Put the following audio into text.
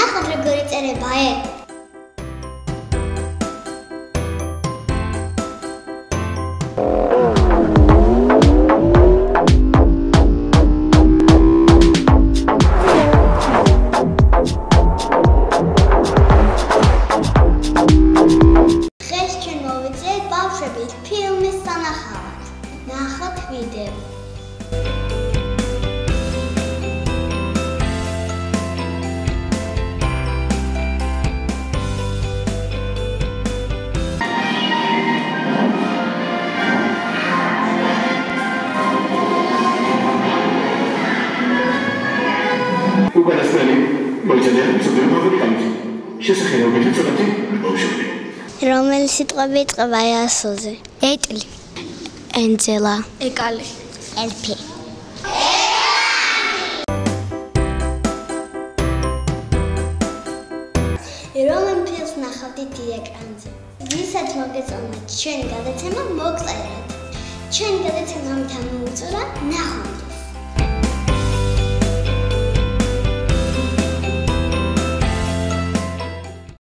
ნახოთ როგორი წერებაა. ბავშვებით ფილმის სანახავად. ნახოთ ვიდეო. უკანასკნელი მოიცადეთ მსოფლიო ფავორიტამით. შესაძლებელი ცოტათი ბავშვები. რომელი სიტყვები იწყება ასოზე? ეტლი, ენძელა, ეკალი, ელფი. რომელ ფილმს ნახავთ დიდი ეკრანზე? ვისაც მოგეწონათ ჩვენი გადაცემა, მოგწერეთ. ჩვენი გადაცემა ამით ამოუწურა, ნახოთ.